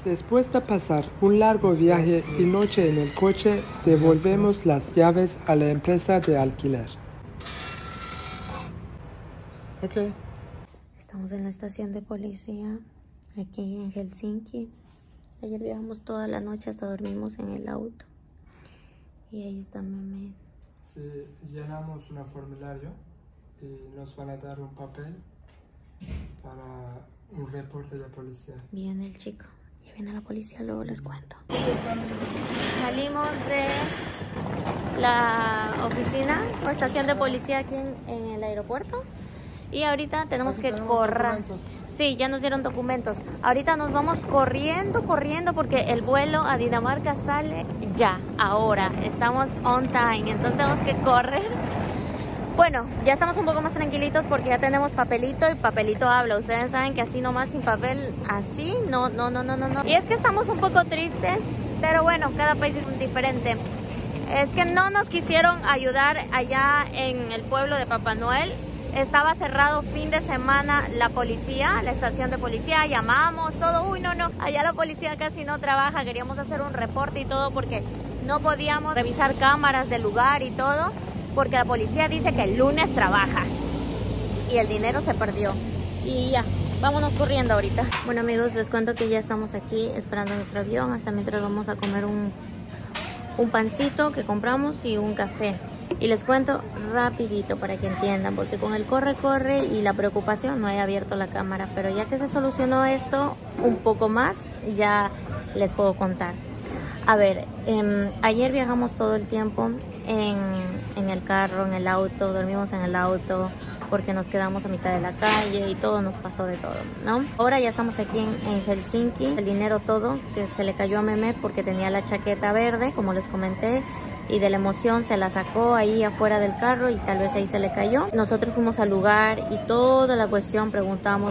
Después de pasar un largo viaje y noche en el coche, devolvemos las llaves a la empresa de alquiler. Ok. Estamos en la estación de policía, aquí en Helsinki. Ayer viajamos toda la noche, hasta dormimos en el auto. Y ahí está Mehmet. Sí, llenamos un formulario y nos van a dar un papel para un reporte de policía. Viene el chico. Ya viene la policía, luego les cuento. Salimos de la oficina o estación de policía aquí en el aeropuerto. Y ahorita tenemos que correr. Sí, ya nos dieron documentos. Ahorita nos vamos corriendo porque el vuelo a Dinamarca sale ya, ahora. Estamos on time, entonces tenemos que correr. Bueno, ya estamos un poco más tranquilitos porque ya tenemos papelito y papelito habla. Ustedes saben que así nomás sin papel, así, no. Y es que estamos un poco tristes, pero bueno, cada país es diferente. Es que no nos quisieron ayudar allá en el pueblo de Papá Noel. Estaba cerrado fin de semana la policía, la estación de policía, llamamos, todo. Uy, no, allá la policía casi no trabaja. Queríamos hacer un reporte y todo porque no podíamos revisar cámaras del lugar y todo, porque la policía dice que el lunes trabaja y el dinero se perdió. Y ya, vámonos corriendo ahorita. Bueno amigos, les cuento que ya estamos aquí esperando nuestro avión. Hasta mientras vamos a comer un pancito que compramos y un café. Y les cuento rapidito para que entiendan, porque con el corre y la preocupación no he abierto la cámara, pero ya que se solucionó esto un poco más, ya les puedo contar. A ver, ayer viajamos todo el tiempo en el carro, en el auto, dormimos en el auto porque nos quedamos a mitad de la calle y todo nos pasó de todo, ¿no? Ahora ya estamos aquí en Helsinki, el dinero todo que se le cayó a Mehmet porque tenía la chaqueta verde, como les comenté, y de la emoción se la sacó ahí afuera del carro y tal vez ahí se le cayó. Nosotros fuimos al lugar y toda la cuestión, preguntamos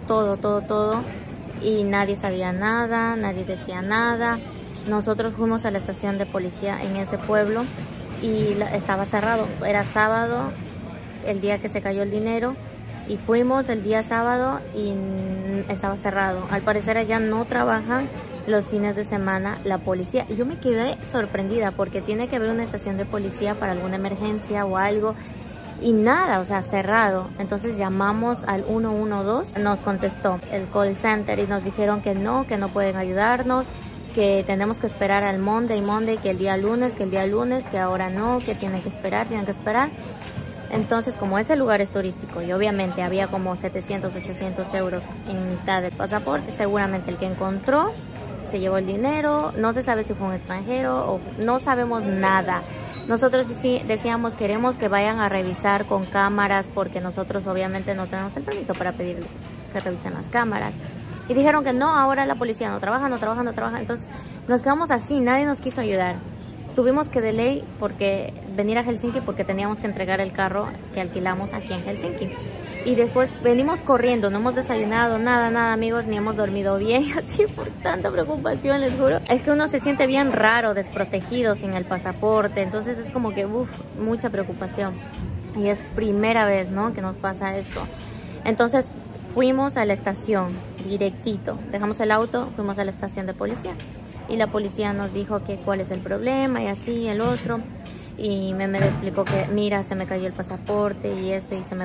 todo y nadie sabía nada, nadie decía nada. Nosotros fuimos a la estación de policía en ese pueblo y estaba cerrado, era sábado el día que se cayó el dinero y fuimos el día sábado y estaba cerrado. Al parecer allá no trabajan los fines de semana la policía. Y yo me quedé sorprendida porque tiene que haber una estación de policía para alguna emergencia o algo y nada, o sea, cerrado. Entonces llamamos al 112, nos contestó el call center y nos dijeron que no pueden ayudarnos, que tenemos que esperar al Monday, que el día lunes, que ahora no, que tienen que esperar. Entonces, como ese lugar es turístico y obviamente había como 700, 800 euros en mitad del pasaporte, seguramente el que encontró se llevó el dinero. No se sabe si fue un extranjero o no sabemos nada. Nosotros decíamos, queremos que vayan a revisar con cámaras porque nosotros obviamente no tenemos el permiso para pedir que revisen las cámaras. Y dijeron que no, ahora la policía no trabaja. Entonces nos quedamos así, nadie nos quiso ayudar. Tuvimos que venir a Helsinki porque teníamos que entregar el carro que alquilamos aquí en Helsinki. Y después venimos corriendo, no hemos desayunado, nada amigos, ni hemos dormido bien, así por tanta preocupación, les juro. Es que uno se siente bien raro, desprotegido, sin el pasaporte, entonces es como que, mucha preocupación. Y es primera vez, ¿no?, que nos pasa esto. Entonces fuimos a la estación, directito, dejamos el auto, fuimos a la estación de policía. Y la policía nos dijo que cuál es el problema y así, el otro. Y me explicó que mira, se me cayó el pasaporte y esto y se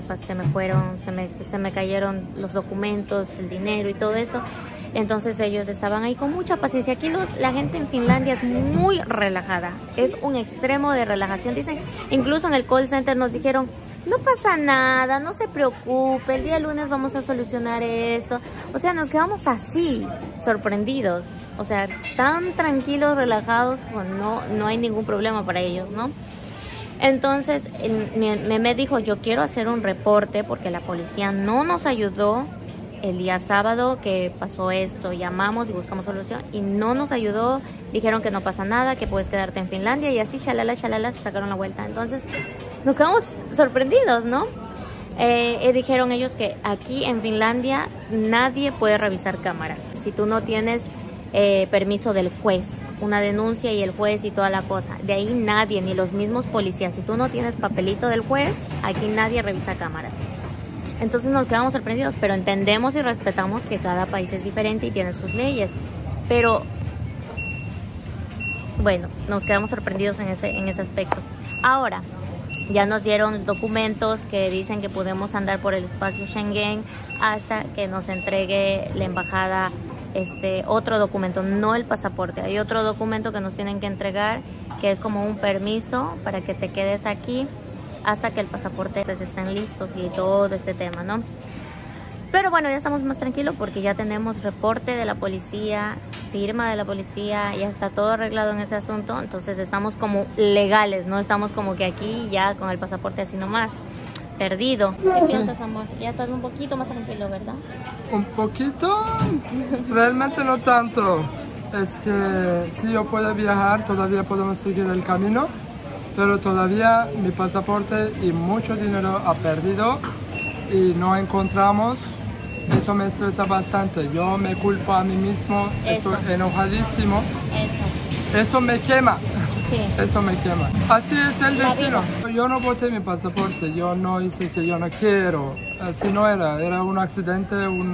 me cayeron los documentos, el dinero y todo esto. Entonces ellos estaban ahí con mucha paciencia. Aquí la gente en Finlandia es muy relajada, es un extremo de relajación. Dicen, incluso en el call center nos dijeron, no pasa nada, no se preocupe, el día lunes vamos a solucionar esto. O sea, nos quedamos así, sorprendidos. O sea, tan tranquilos, relajados, pues no hay ningún problema para ellos, ¿no? Entonces, me dijo, yo quiero hacer un reporte porque la policía no nos ayudó el día sábado que pasó esto. Llamamos y buscamos solución y no nos ayudó. Dijeron que no pasa nada, que puedes quedarte en Finlandia y así, shalala, se sacaron la vuelta. Entonces, nos quedamos sorprendidos, ¿no? Dijeron ellos que aquí en Finlandia nadie puede revisar cámaras. Si tú no tienes permiso del juez, una denuncia y el juez y toda la cosa, de ahí nadie, ni los mismos policías, si tú no tienes papelito del juez, aquí nadie revisa cámaras. Entonces nos quedamos sorprendidos, pero entendemos y respetamos que cada país es diferente y tiene sus leyes. Pero bueno, nos quedamos sorprendidos en ese aspecto. Ahora, ya nos dieron documentos que dicen que podemos andar por el espacio Schengen hasta que nos entregue la embajada otro documento, no el pasaporte. Hay otro documento que nos tienen que entregar, que es como un permiso para que te quedes aquí hasta que el pasaporte pues estén listos y todo este tema, ¿no? Pero bueno, ya estamos más tranquilos porque ya tenemos reporte de la policía, firma de la policía, ya está todo arreglado en ese asunto. Entonces estamos como legales, no estamos como que aquí ya con el pasaporte así nomás, perdido. ¿Qué piensas, amor? Ya estás un poquito más tranquilo, ¿verdad? Un poquito, realmente no tanto. Es que si yo puedo viajar, todavía podemos seguir el camino, pero todavía mi pasaporte y mucho dinero ha perdido y no encontramos. Eso me estresa bastante. Yo me culpo a mí mismo, estoy enojadísimo. Eso me quema. Sí. Eso me quema. Así es el destino. Yo no boté mi pasaporte, yo no hice que yo no quiero. Así no era un accidente,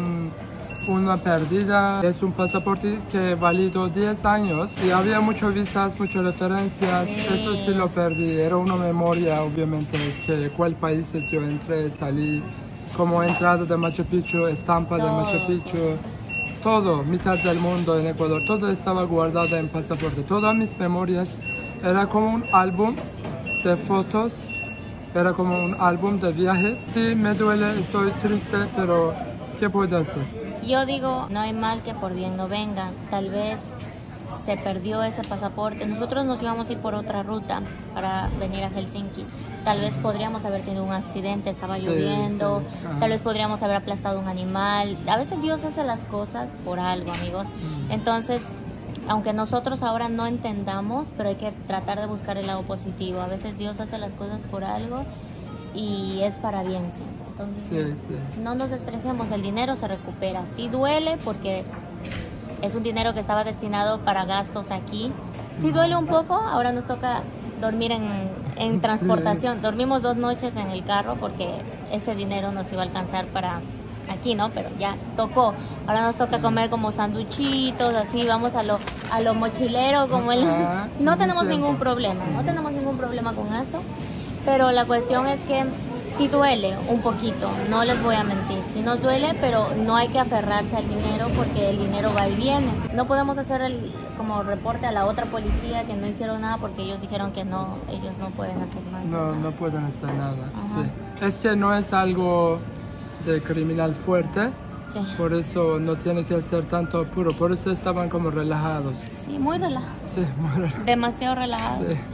una pérdida. Es un pasaporte que válido 10 años y había muchas visas, muchas referencias. Eso sí lo perdí. Era una memoria, obviamente, que cuál países yo entré, salí. Como entrada de Machu Picchu, estampa de Machu Picchu, todo, mitad del mundo en Ecuador, todo estaba guardado en pasaporte. Todas mis memorias era como un álbum de fotos, era como un álbum de viajes. Sí, me duele, estoy triste, pero ¿qué puedo hacer? Yo digo, no hay mal que por bien no venga. Tal vez se perdió ese pasaporte. Nosotros nos íbamos a ir por otra ruta para venir a Helsinki. Tal vez podríamos haber tenido un accidente, estaba lloviendo, tal vez podríamos haber aplastado un animal. A veces Dios hace las cosas por algo, amigos. Entonces, aunque nosotros ahora no entendamos, pero hay que tratar de buscar el lado positivo. A veces Dios hace las cosas por algo y es para bien siempre. Entonces, no nos estresemos, el dinero se recupera. Sí duele porque es un dinero que estaba destinado para gastos aquí. Sí duele un poco, ahora nos toca dormir en transportación. Dormimos 2 noches en el carro porque ese dinero nos iba a alcanzar para aquí, ¿no? Pero ya tocó. Ahora nos toca comer como sanduchitos, así, vamos a lo mochilero, como no tenemos ningún problema, no tenemos ningún problema con eso. Pero la cuestión es que sí duele un poquito, no les voy a mentir. Sí nos duele, pero no hay que aferrarse al dinero porque el dinero va y viene. No podemos hacer como reporte a la otra policía que no hicieron nada porque ellos dijeron que no, ellos no pueden hacer nada. No pueden hacer nada. Sí. Es que no es algo de criminal fuerte, por eso no tiene que ser tanto apuro, por eso estaban como relajados. Sí, muy relajados. Sí, muy relajados. Demasiado relajados. Sí.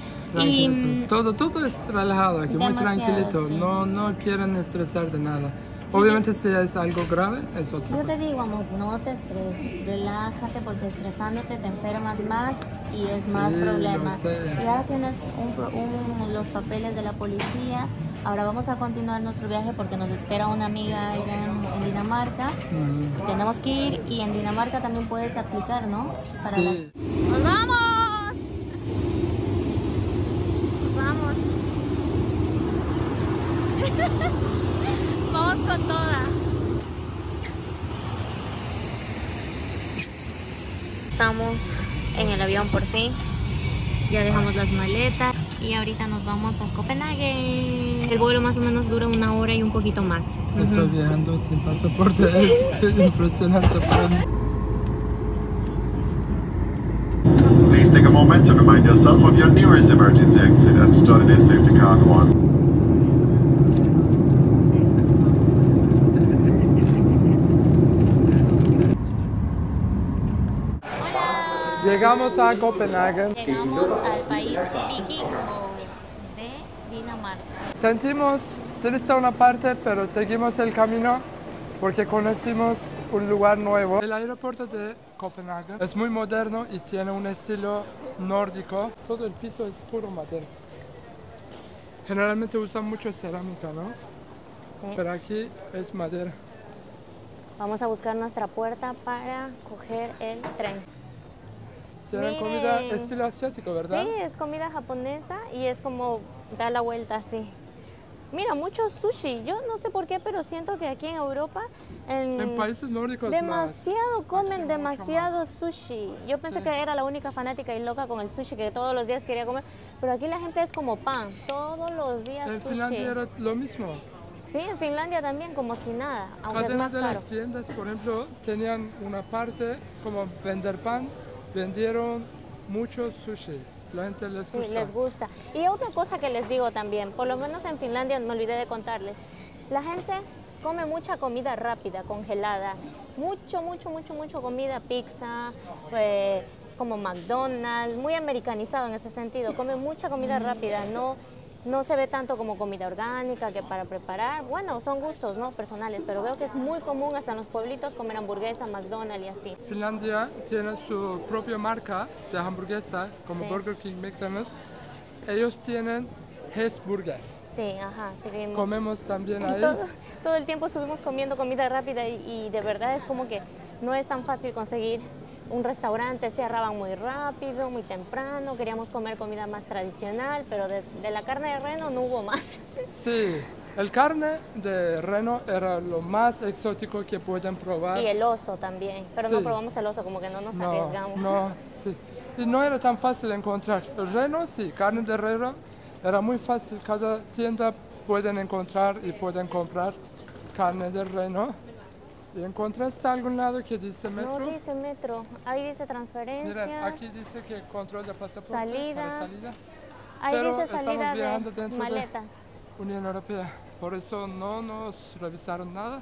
Y todo es relajado aquí, muy tranquilito, sí. No quieren estresar de nada. Obviamente si es algo grave, es otra cosa. Yo te digo, amor, no te estreses, relájate porque estresándote te enfermas más y es más problema. Ya tienes los papeles de la policía, ahora vamos a continuar nuestro viaje porque nos espera una amiga allá en Dinamarca. Y tenemos que ir y en Dinamarca también puedes aplicar, ¿no? Sí. ¡Nos vamos! Vamos con toda. Estamos en el avión por fin. Ya dejamos las maletas y ahorita nos vamos a Copenhague. El vuelo más o menos dura 1 hora y un poquito más. Estoy viajando sin pasaporte, es impresionante para mí. Please take a moment to remind yourself of your nearest emergency exit and study the safety card one. Llegamos a Copenhague. Llegamos al país vikingo de Dinamarca. Sentimos triste una parte, pero seguimos el camino porque conocimos un lugar nuevo. El aeropuerto de Copenhague es muy moderno y tiene un estilo nórdico. Todo el piso es puro madera. Generalmente usan mucho cerámica, ¿no? Sí. Pero aquí es madera. Vamos a buscar nuestra puerta para coger el tren. Tienen comida estilo asiático, ¿verdad? Sí, es comida japonesa y es como da la vuelta así. Mira, mucho sushi. Yo no sé por qué, pero siento que aquí en Europa, En países nórdicos demasiado más. comen Aquí demasiado mucho más. sushi. Yo pensé Sí. que era la única fanática y loca con el sushi, que todos los días quería comer. Pero aquí la gente es como pan, todos los días En sushi. Finlandia era lo mismo. Sí, en Finlandia también, como si nada, aunque es Cadenas más de caro. las tiendas, por ejemplo, tenían una parte como vender pan, vendieron mucho sushi. La gente les Sí, gusta. les gusta. Y otra cosa que les digo también, por lo menos en Finlandia, me olvidé de contarles, la gente come mucha comida rápida, congelada. Mucho comida, pizza, como McDonald's, muy americanizado en ese sentido. Come mucha comida rápida, no se ve tanto como comida orgánica que para preparar. Bueno, son gustos, ¿no? Personales, pero veo que es muy común hasta en los pueblitos comer hamburguesa, McDonald's y así. Finlandia tiene su propia marca de hamburguesa, como Sí. Burger King, McDonald's. Ellos tienen Hesburger. Sí, ajá, sí vimos. Comemos también ahí. Todo el tiempo estuvimos comiendo comida rápida y de verdad es como que no es tan fácil conseguir un restaurante, cerraban muy rápido, muy temprano, queríamos comer comida más tradicional, pero de la carne de reno no hubo más. Sí, el carne de reno era lo más exótico que pueden probar. Y el oso también, pero Sí. no probamos el oso, como que no nos arriesgamos. No, sí. Y no era tan fácil encontrar. El reno, sí, carne de reno era muy fácil. Cada tienda pueden encontrar y pueden comprar carne de reno. ¿Y encontraste algún lado que dice metro? No dice metro, ahí dice transferencia. Miren, aquí dice que control de pasaporte Salida. para salida. Ahí pero dice estamos salida viajando de dentro maletas. de Unión Europea. Por eso no nos revisaron nada.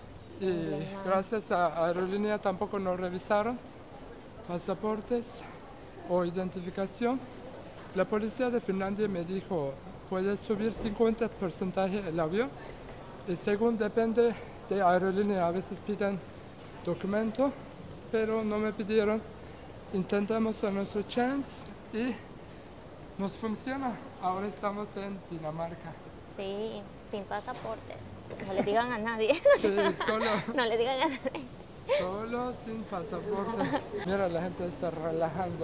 Y gracias a Aerolínea tampoco nos revisaron pasaportes o identificación. La policía de Finlandia me dijo, puedes subir 50% el avión. Y según depende de Aerolínea, a veces piden documento, pero no me pidieron. Intentamos a nuestro chance y nos funciona. Ahora estamos en Dinamarca. Sí, sin pasaporte. No le digan a nadie. Sí, solo, No le digan a nadie. solo sin pasaporte. Mira, la gente está relajando.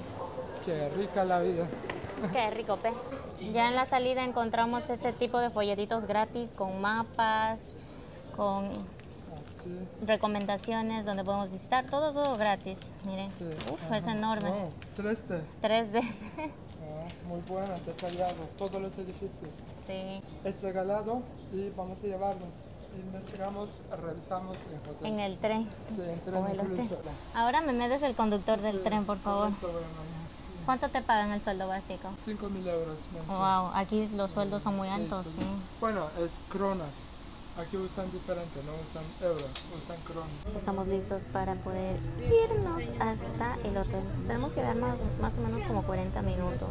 Qué rica la vida. Qué rico, pe. Ya en la salida encontramos este tipo de folletitos gratis con mapas, con Así. recomendaciones donde podemos visitar, todo gratis. Miren, Sí. uf, Ajá. es enorme. Wow, 3D. 3D. Ah, muy bueno, detallado. Todos los edificios. Sí. Es regalado y vamos a llevarnos. Investigamos, revisamos el hotel. En el tren. Sí, en tren O el incluso. hotel. Ahora me metes el conductor del Sí, tren, por favor. esto, bueno, ¿Cuánto te pagan el sueldo básico? 5.000 euros mensual. Wow, aquí los sueldos son muy Sí, altos, sí. sí. Bueno, es cronas. Aquí usan diferente, no usan euros, usan cronas. Estamos listos para poder irnos hasta el hotel. Tenemos que ver más o menos como 40 minutos.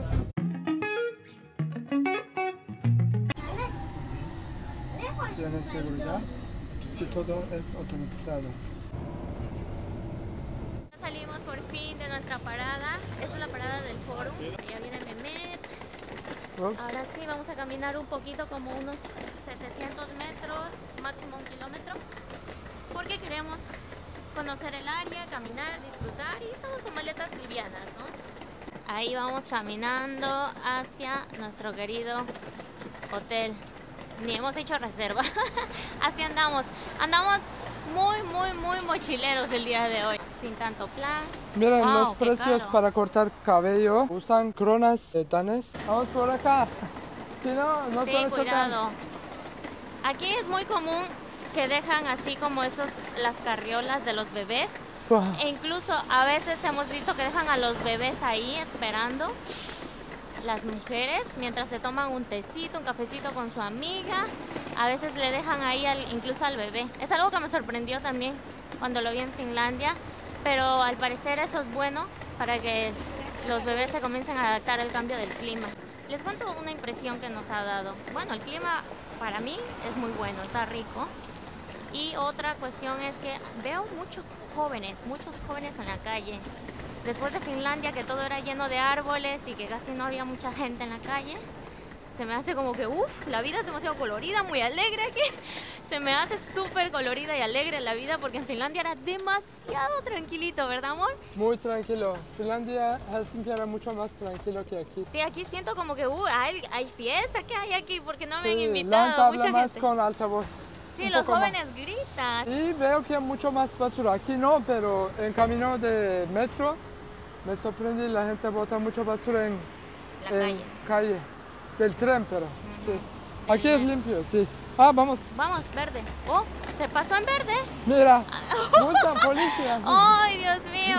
Tiene seguridad y todo es automatizado. Ya salimos por fin de nuestra parada. Esta es la parada del Forum. Allá viene Mehmet. Ups. Ahora sí, vamos a caminar un poquito, como unos 700 metros, máximo 1 kilómetro, porque queremos conocer el área, caminar, disfrutar y estamos con maletas livianas, ¿no? Ahí vamos caminando hacia nuestro querido hotel. Ni hemos hecho reserva. Así andamos. Andamos muy mochileros el día de hoy. Sin tanto plan. Miren Wow, los qué precios caro. para cortar cabello. Usan cronas danés. Vamos por acá. Si no, no Sí, puedo chocar. cuidado. Aquí es muy común que dejan así como las carriolas de los bebés. Buah. E incluso a veces hemos visto que dejan a los bebés ahí esperando. Las mujeres, mientras se toman un tecito, un cafecito con su amiga, a veces le dejan ahí incluso al bebé. Es algo que me sorprendió también cuando lo vi en Finlandia, pero al parecer eso es bueno para que los bebés se comiencen a adaptar al cambio del clima. Les cuento una impresión que nos ha dado. Bueno, el clima para mí es muy bueno, está rico. Y otra cuestión es que veo muchos jóvenes en la calle. Después de Finlandia, que todo era lleno de árboles y que casi no había mucha gente en la calle, se me hace como que, uff, la vida es demasiado colorida, muy alegre aquí. Se me hace súper colorida y alegre la vida porque en Finlandia era demasiado tranquilito, ¿verdad, amor? Muy tranquilo. Finlandia, Helsinki era mucho más tranquilo que aquí. Sí, aquí siento como que, hay fiesta, ¿qué hay aquí? Porque no me han Sí, invitado, Lanta habla mucha más gente. con altavoz. Sí, un los poco más. jóvenes gritan. Y veo que hay mucho más basura. Aquí no, pero en camino de metro me sorprendí, la gente bota mucha basura en La calle. Del tren, pero sí. Aquí es limpio, sí. Ah, vamos. Vamos, verde. Oh, se pasó en verde. Mira, multa, policía. ¡Ay, Dios mío!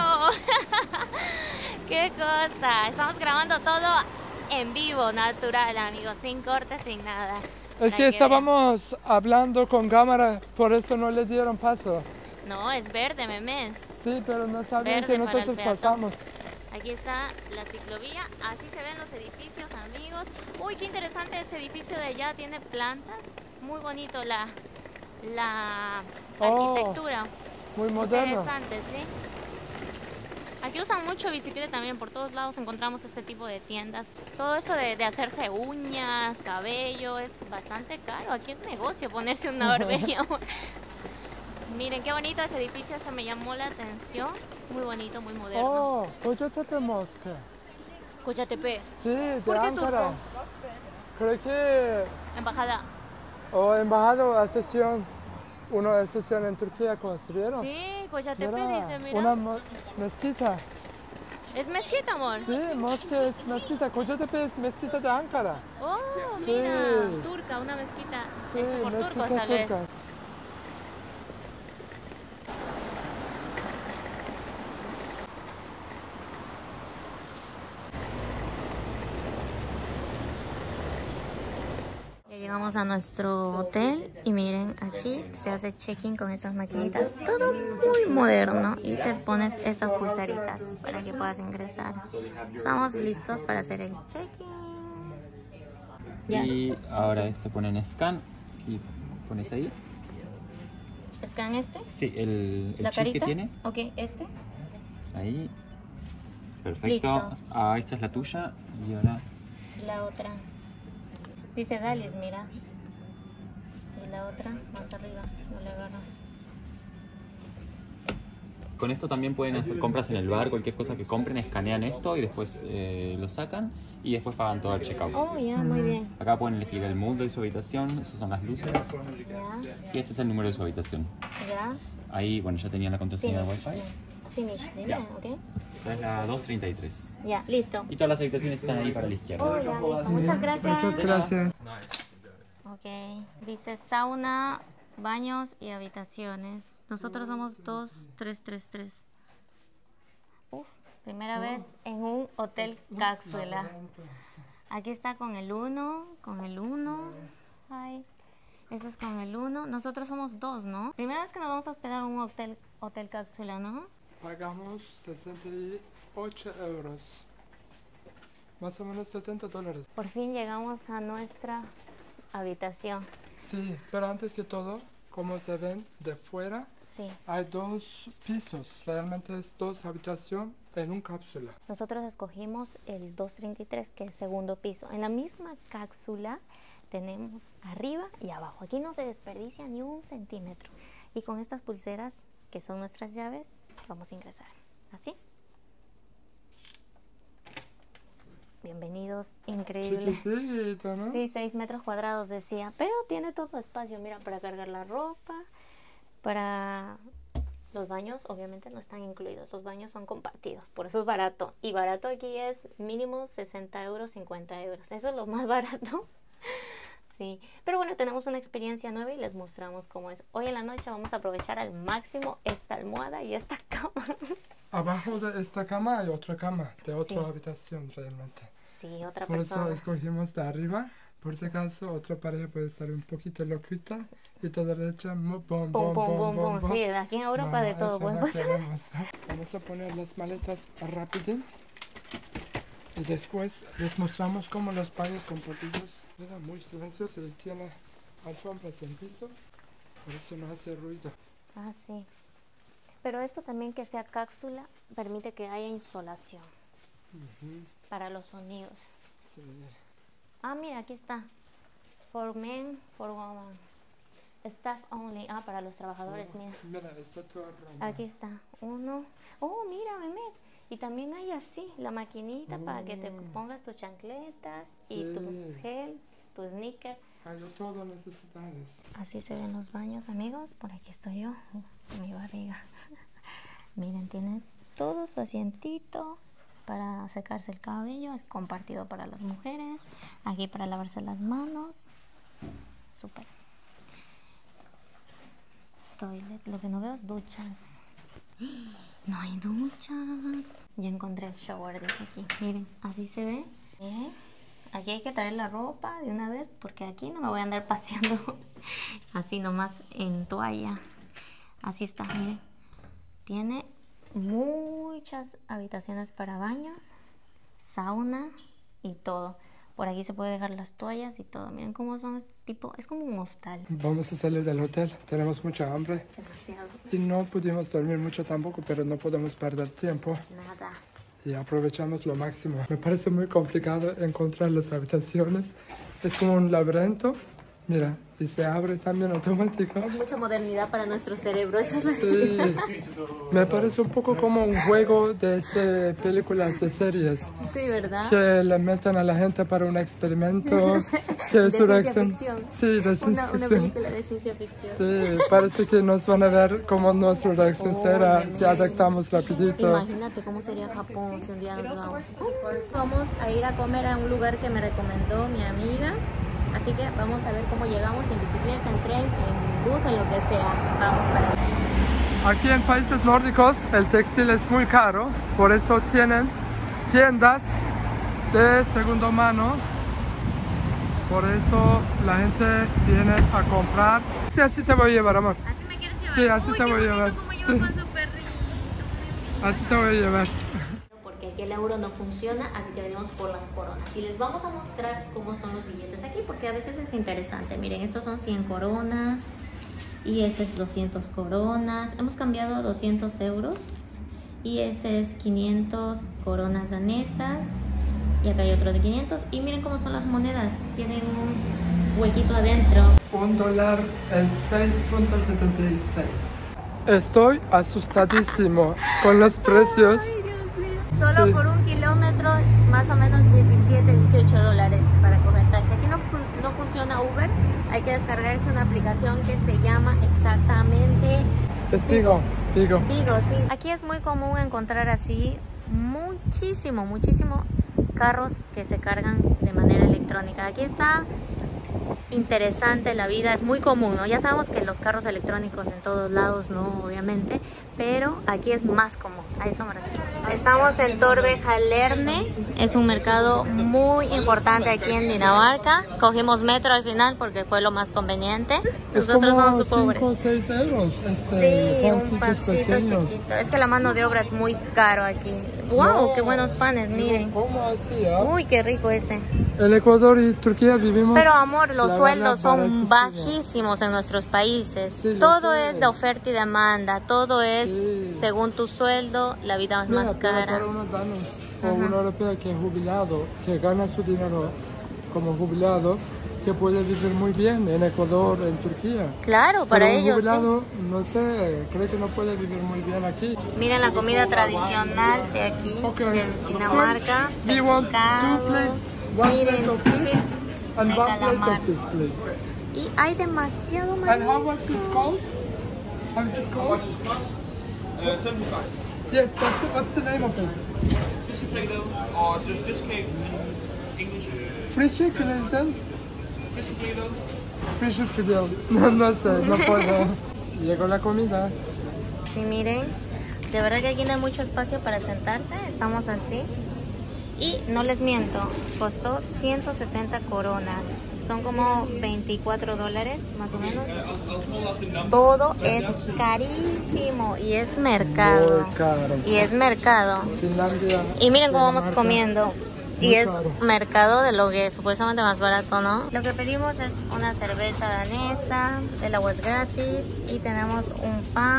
¡Qué cosa! Estamos grabando todo en vivo, natural, amigos, sin corte, sin nada. Es que estábamos hablando con cámara, por eso no le dieron paso. No, es verde, meme. Sí, pero no sabían Verde que para el nosotros peatón. pasamos. Aquí está la ciclovía, así se ven los edificios, amigos. Uy, qué interesante ese edificio de allá, tiene plantas. Muy bonito la arquitectura. Muy moderno. Interesante, ¿sí? Aquí usan mucho bicicleta también, por todos lados encontramos este tipo de tiendas. Todo eso de hacerse uñas, cabello, es bastante caro. Aquí es negocio ponerse una barbería. Miren qué bonito ese edificio, se me llamó la atención. Muy bonito, muy moderno. Oh, Kocatepe Mosque. Kocatepe, Sí, de ¿por qué Ankara. turco? Creo que Embajada. o embajado una asociación en Turquía construyeron. Sí, Kocatepe Mira, dice, mira. una mezquita. ¿Es mezquita, amor? Sí, Mosque es mezquita. Kocatepe es mezquita de Ankara. Oh, Sí. mira, turca, una mezquita Sí, hecha por turcos mezquita tal vez. turca. Ya llegamos a nuestro hotel y miren, aquí se hace check-in con estas maquinitas, todo muy moderno, y te pones estas pulseritas para que puedas ingresar. Estamos listos para hacer el check-in. Ya. Y ahora ponen scan y pones ahí. ¿Scan este? Sí, el ¿La chip que carita? tiene. Ok, este. Ahí. Perfecto. Listo. Ah, esta es la tuya y ahora. La otra. Dice Dalis, mira. Y la otra, más arriba, no le agarro. Con esto también pueden hacer compras en el bar, cualquier cosa que compren, escanean esto y después lo sacan y después pagan todo el checkout. Oh, ya, muy bien. Acá pueden elegir el mood de su habitación, esas son las luces Ya, y este es el número de su habitación. ya. Ahí, bueno, ya tenían la contraseña de Wi-Fi. Finish, dime, Ya. ok. Esa es la 233. Ya, listo. Y todas las habitaciones están ahí para la izquierda. Oh, ya, listo. Muchas gracias. Muchas gracias. Ok, dice sauna, baños y habitaciones. Nosotros somos 2333. Uf, primera vez en un hotel cápsula. Aquí está con el 1, con el 1. Ay, ese es con el 1. Nosotros somos 2, ¿no? Primera vez que nos vamos a hospedar en un hotel cápsula, ¿no? Pagamos 68 euros. Más o menos $70. Por fin llegamos a nuestra habitación. Sí, pero antes que todo, como se ven de fuera, Sí. hay 2 pisos. Realmente es 2 habitaciones en una cápsula. Nosotros escogimos el 233, que es segundo piso. En la misma cápsula tenemos arriba y abajo. Aquí no se desperdicia ni un centímetro. Y con estas pulseras, que son nuestras llaves, vamos a ingresar. ¿Así? Bienvenidos, increíble. Chiquitito, ¿no? Sí, 6 metros cuadrados decía, pero tiene todo espacio, mira, para cargar la ropa, para los baños, obviamente no están incluidos, los baños son compartidos, por eso es barato. Y barato aquí es mínimo 60 euros, 50 euros, eso es lo más barato. Sí, pero bueno, tenemos una experiencia nueva y les mostramos cómo es. Hoy en la noche vamos a aprovechar al máximo esta almohada y esta cama. Abajo de esta cama hay otra cama de otra Sí. habitación realmente. Sí, otra Por eso persona. escogimos de arriba. Por si acaso otra pareja puede estar un poquito loquita y toda derecha bom, bom, Pum, pum, bom, pum, bom, pum. Sí, aquí en Europa de todo eso puede no pasar. queremos. Vamos a poner las maletas rapidín y después les mostramos cómo los baños compartidos quedan muy silenciosos y tiene alfombras en piso, por eso no hace ruido. Ah, sí. Pero esto también, que sea cápsula, permite que haya insolación para los sonidos. Sí. Ah, mira, aquí está. For men, for women. Staff only. Ah, para los trabajadores, mira. Mira, está tu aroma. Aquí está. Uno. Oh, mira, Mehmet. Y también hay así, la maquinita para que te pongas tus chancletas y Sí. tu gel, tu sneaker. Hay de todo necesidades. Así se ven los baños, amigos. Por aquí estoy yo, mi barriga. Miren, tiene todo su asientito para secarse el cabello. Es compartido para las mujeres. Aquí para lavarse las manos. Súper. Toilet. Lo que no veo es duchas. No hay duchas. Ya encontré el shower, dice aquí. Miren, así se ve. Aquí hay que traer la ropa de una vez porque aquí no me voy a andar paseando así nomás en toalla. Así está, miren. Tiene muchas habitaciones para baños, sauna y todo. Por aquí se puede dejar las toallas y todo. Miren cómo son, tipo, es como un hostal. Vamos a salir del hotel, tenemos mucha hambre. Demasiado. Y no pudimos dormir mucho tampoco, pero no podemos perder tiempo. Nada. Y aprovechamos lo máximo. Me parece muy complicado encontrar las habitaciones. Es como un laberinto. Mira, y se abre también automático. Es mucha modernidad para nuestro cerebro. Eso es lo Sí, me parece un poco como un juego de películas, de series. Sí, ¿verdad? Que le meten a la gente para un experimento. Que De es su ciencia reacción. ficción. Sí, de ciencia Una ficción. película de ciencia ficción. Sí, parece que nos van a ver cómo nuestra reacción será si adaptamos rapidito. Imagínate cómo sería Japón si un día nos vamos. Vamos a ir a comer a un lugar que me recomendó mi amiga. Así que vamos a ver cómo llegamos en bicicleta, en tren, en bus, en lo que sea. Vamos para allá. Aquí en países nórdicos el textil es muy caro, por eso tienen tiendas de segunda mano. Por eso la gente viene a comprar. Sí, así te voy a llevar, amor. ¿Así me quieres llevar? Sí, así Uy, te qué voy a bonito llevar. cómo lleva Sí. con su perrito. Así te voy a llevar. Porque aquí el euro no funciona, así que venimos por las coronas. Y les vamos a mostrar cómo son los billetes aquí, porque a veces es interesante. Miren, estos son 100 coronas y este es 200 coronas. Hemos cambiado 200 euros y este es 500 coronas danesas. Y acá hay otro de 500. Y miren cómo son las monedas. Tienen un huequito adentro. $1 es 6.76. Estoy asustadísimo con los precios. Solo Sí. por un kilómetro, más o menos 17, 18 dólares para coger taxi. Aquí no funciona Uber. Hay que descargarse una aplicación que se llama exactamente Digo. Digo, sí. Aquí es muy común encontrar así muchísimo carros que se cargan de manera electrónica. Aquí está interesante la vida, es muy común, ¿no? Ya sabemos que los carros electrónicos en todos lados, ¿no? Obviamente, pero aquí es más común, a eso me refiero. Estamos en Torve Halerne, es un mercado muy importante aquí en Dinamarca. Cogimos metro al final porque fue lo más conveniente. Nosotros somos pobres. 5 o 6 euros. Sí, un pancito pequeños. chiquito. Es que la mano de obra es muy caro aquí. ¡Wow! No, ¡Qué buenos panes! Miren. ¿Cómo así? Uy, qué rico ese. En Ecuador y Turquía vivimos. Pero amor, los la sueldos verdad, son baratísimo. bajísimos en nuestros países. Sí, lo Todo sé. es de oferta y demanda. Todo es Sí. según tu sueldo, la vida es Mira, más pero cara. para unos danos o un europeo que es jubilado, que gana su dinero como jubilado, que puede vivir muy bien en Ecuador, en Turquía. Claro, para Pero un ellos. Sí. jubilado, no sé, creo que no puede vivir muy bien aquí. Miren la comida tradicional de aquí, Okay. de Dinamarca. We want 2 Pescado. plates, one Miren, plate of fish chips and de one plate calamar. of this, please. Y hay demasiado And maíz. how was it called? How is it called? 75. Yes, what's the name of it? Fish potato or just fish cake in English? Free chicken, is that? Fish potato. Fish fidel. No sé, no puedo. Llegó la comida. Sí, miren, de verdad que aquí no hay mucho espacio para sentarse, estamos así. Y no les miento, costó 170 coronas, son como 24 dólares más o menos. Todo es carísimo y es mercado. Muy caro. Y es mercado. Finlandia. Y miren cómo vamos Dinamarca. comiendo. Y Muy es caro. mercado de lo que es supuestamente más barato, ¿no? Lo que pedimos es una cerveza danesa, el agua es gratis y tenemos un pan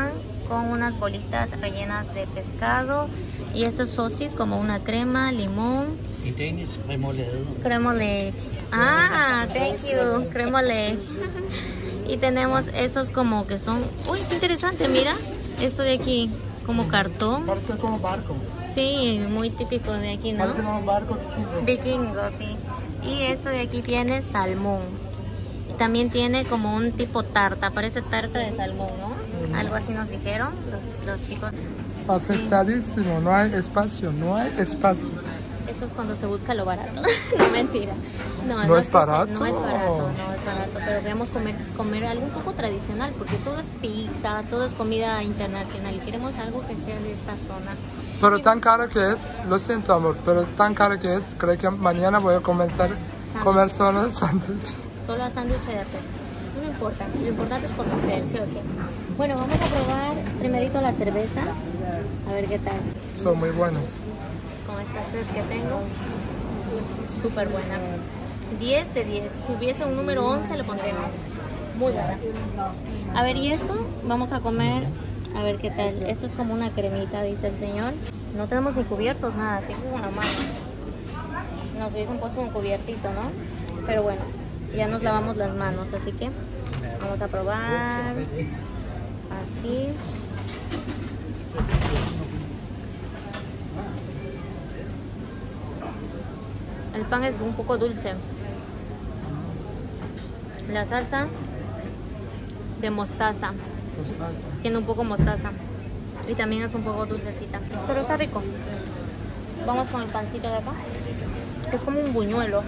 con unas bolitas rellenas de pescado. Y estos sosis como una crema, limón. Y Danish remoulade. Cremolade. Ah, thank you. Cremolade. Y tenemos estos como que son... Uy, qué interesante, mira. Esto de aquí, como cartón. Parece como barco. Sí, muy típico de aquí, ¿no? Parece como barcos Vikingos, sí. Y esto de aquí tiene salmón. Y también tiene como un tipo tarta, parece tarta de salmón, ¿no? Algo así nos dijeron los chicos. Afectadísimo, no hay espacio, no hay espacio. Eso es cuando se busca lo barato. No, mentira. ¿No es barato? No es barato, pero queremos comer algo un poco tradicional, porque todo es pizza, todo es comida internacional y queremos algo que sea de esta zona. Pero tan caro que es, lo siento amor, pero tan caro que es, creo que mañana voy a comenzar a comer solo el sándwich. Solo a sándwich de atún. No importa, lo importante es conocer, ¿sí o qué? Bueno, vamos a probar primerito la cerveza, a ver qué tal. Son muy buenos. Con esta sed que tengo, súper buena. 10 de 10. Si hubiese un número 11 le pondría 11. Muy buena. A ver, y esto vamos a comer, a ver qué tal. Esto es como una cremita, dice el señor. No tenemos ni cubiertos, nada, así como una mano. Nos hubiesen puesto un cubiertito, ¿no? Pero bueno, ya nos lavamos las manos, así que vamos a probar. Así. El pan es un poco dulce. La salsa de mostaza. Tiene un poco mostaza. Y también es un poco dulcecita. Pero está rico. Vamos con el pancito de acá. Es como un buñuelo.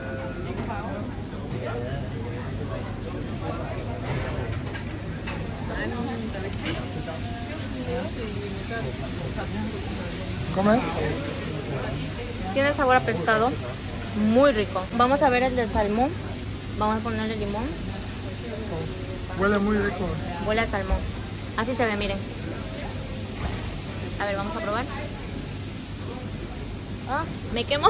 ¿Cómo es? Tiene sabor a pescado. Muy rico. Vamos a ver el de salmón. Vamos a ponerle limón. Huele muy rico. Huele a salmón. Así se ve, miren. A ver, vamos a probar. Ah, me quemo.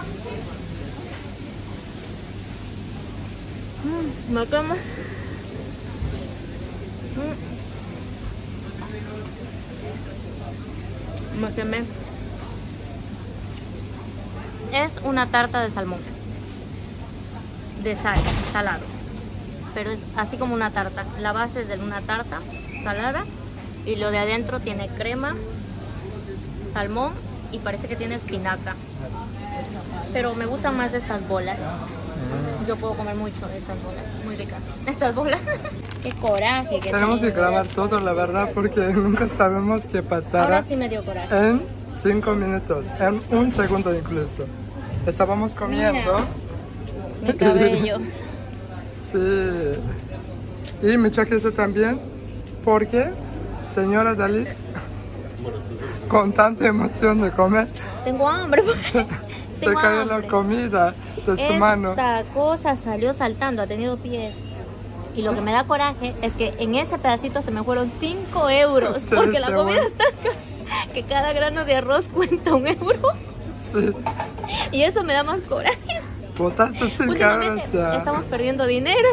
Me quemo. Me quemé. Es una tarta de salmón. De sal, salado. Pero es así como una tarta. La base es de una tarta salada. Y lo de adentro tiene crema, salmón y parece que tiene espinaca. Pero me gustan más estas bolas. Yo puedo comer mucho de estas bolas. Muy ricas. Estas bolas. Qué coraje que Tenemos que tengo. grabar todo, la verdad, porque nunca sabemos qué pasará. Ahora sí me dio coraje. En 5 minutos, en un segundo incluso. Estábamos comiendo. Mi cabello. Sí. Y mi chaqueta también, porque señora Dalis, con tanta emoción de comer, Tengo hambre. se cayó la comida de su mano. Esta cosa salió saltando, ha tenido pies. Y lo que me da coraje es que en ese pedacito se me fueron 5 euros. Sí, Porque la sí, comida bueno. está cara, que cada grano de arroz cuenta 1 euro. Sí. Y eso me da más coraje. Botaste 5 euros Últimamente ya. estamos perdiendo dinero.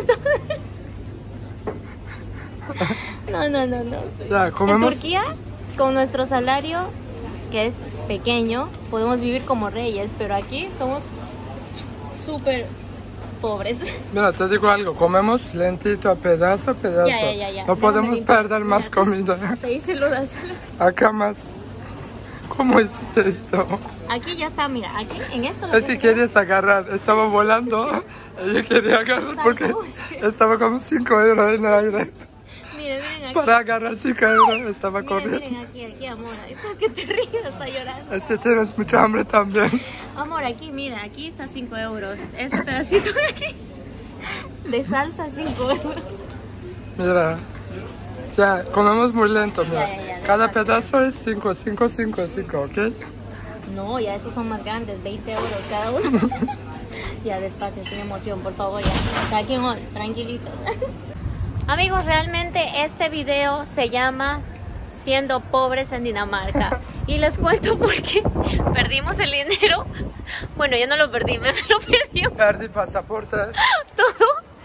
No. Ya, En comemos. Turquía, con nuestro salario, que es pequeño, podemos vivir como reyes. Pero aquí somos súper pobres. Mira, te digo algo, comemos lentito, a pedazo a pedazo. Ya. No Déjame podemos limpiar. perder más Mira, comida. Te hice lo de Acá más. ¿Cómo hiciste esto? Aquí ya está, mira, aquí en esto lo Es que querías agarrar, estaba volando. Ella quería agarrar porque Saltó, sí. estaba como 5 euros en el aire. Miren aquí. Para agarrar 5 euros estaba corriendo. Miren aquí, amor. Es que te ríes, está llorando. Es que tienes mucha hambre también. Amor, aquí, mira, aquí está 5 euros. Este pedacito de aquí, de salsa, 5 euros. Mira, ya, comemos muy lento, mira. Ya, Cada despacio. pedazo es 5, 5, 5, 5, ¿ok? No, ya esos son más grandes, 20 euros cada uno. Ya, despacio, sin emoción, por favor, ya. Saquen hoy, tranquilitos. Amigos, realmente este video se llama Siendo pobres en Dinamarca. Y les cuento porque perdimos el dinero. Bueno, yo no lo perdí, me lo perdió Perdí pasaporte. todo.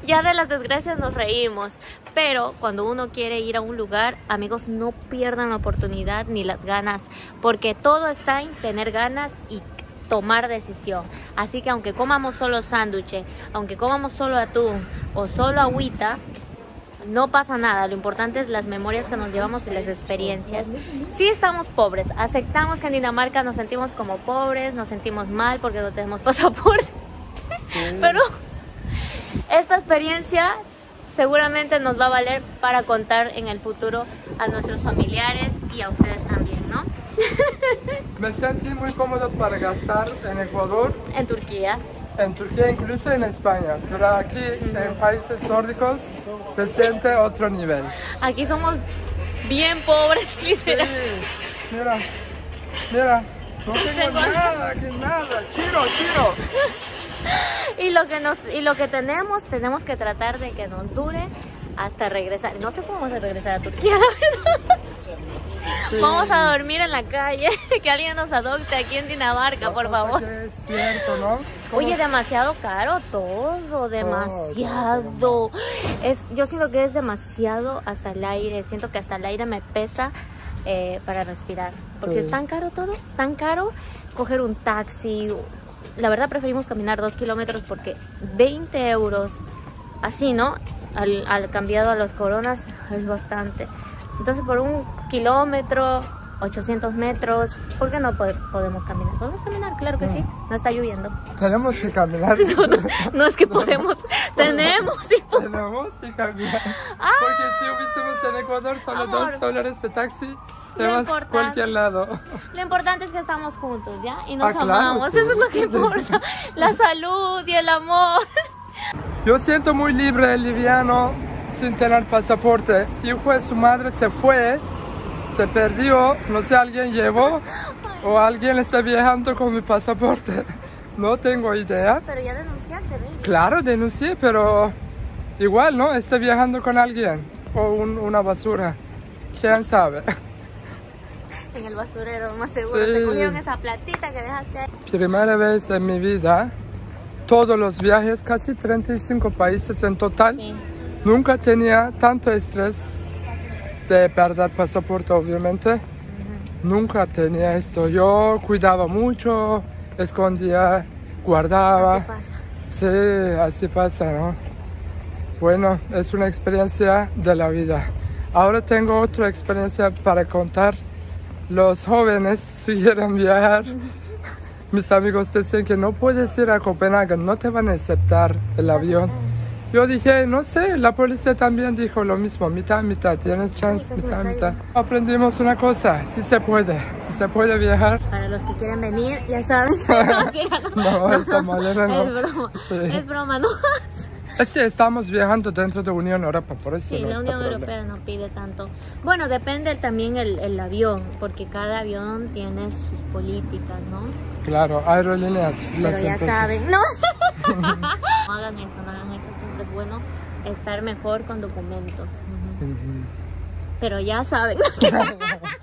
Ya de las desgracias nos reímos, pero cuando uno quiere ir a un lugar, amigos, no pierdan la oportunidad ni las ganas, porque todo está en tener ganas y tomar decisión. Así que aunque comamos solo sándwiches, aunque comamos solo atún o solo agüita, no pasa nada. Lo importante es las memorias que nos llevamos y las experiencias. Sí estamos pobres, aceptamos que en Dinamarca nos sentimos como pobres, nos sentimos mal porque no tenemos pasaporte. Sí. Pero esta experiencia seguramente nos va a valer para contar en el futuro a nuestros familiares y a ustedes también, ¿no? Me sentí muy cómodo para gastar en Ecuador. En Turquía, Incluso en España, pero aquí en países nórdicos se siente otro nivel. aquí somos bien pobres, literal. Sí, mira, no tengo nada, aquí nada, chiro. Y lo que tenemos que tratar de que nos dure hasta regresar. No sé cómo vamos a regresar a Turquía, la verdad. Sí. Vamos a dormir en la calle, que alguien nos adopte aquí en Dinamarca, por favor. Es cierto, ¿no? Oye, demasiado caro todo, demasiado. Yo siento que es demasiado hasta el aire, siento que hasta el aire me pesa para respirar. Porque es tan caro todo, tan caro coger un taxi. La verdad preferimos caminar 2 kilómetros porque 20 euros, así, ¿no? Al cambiado a los coronas es bastante. Entonces por 1 kilómetro, 800 metros, ¿por qué no podemos caminar? ¿Podemos caminar? Claro que sí, no está lloviendo. Tenemos que caminar. No es que podemos, tenemos que caminar. Porque si hubiésemos en Ecuador solo $2 de taxi, te vas a cualquier lado. Lo importante es que estamos juntos, ¿ya? Y nos claro, amamos, sí. Eso es lo que importa. La salud y el amor. Yo siento muy libre, liviano, sin tener pasaporte. Hijo de su madre se fue, se perdió, no sé, alguien llevó o alguien está viajando con mi pasaporte. No tengo idea. Pero ya denunciaste, ¿ves? Claro, denuncié, pero igual, ¿no? Está viajando con alguien o una basura. ¿Quién sabe? En el basurero, más seguro. Sí. Te cogieron esa platita que dejaste ahí. Primera vez en mi vida, todos los viajes, casi 35 países en total. Sí. Nunca tenía tanto estrés de perder pasaporte, obviamente. Nunca tenía esto. Yo cuidaba mucho, escondía, guardaba. Así pasa. Sí, así pasa, ¿no? Bueno, es una experiencia de la vida. Ahora tengo otra experiencia para contar. Los jóvenes, si quieren viajar, mis amigos decían que no puedes ir a Copenhague, no te van a aceptar el avión. Yo dije, no sé, la policía también dijo lo mismo, mitad, tienes chance, mitad. Aprendimos una cosa, si se puede viajar. Para los que quieren venir, ya saben. No, esta manera no. Es broma, sí. Es broma, ¿no? Es que estamos viajando dentro de la Unión Europea, por eso sí, no la Unión Europea no pide tanto. Bueno, depende también el avión, porque cada avión tiene sus políticas, ¿no? Claro, aerolíneas. Pero ya saben, ¿no? No hagan eso, siempre es bueno estar mejor con documentos. Pero ya saben.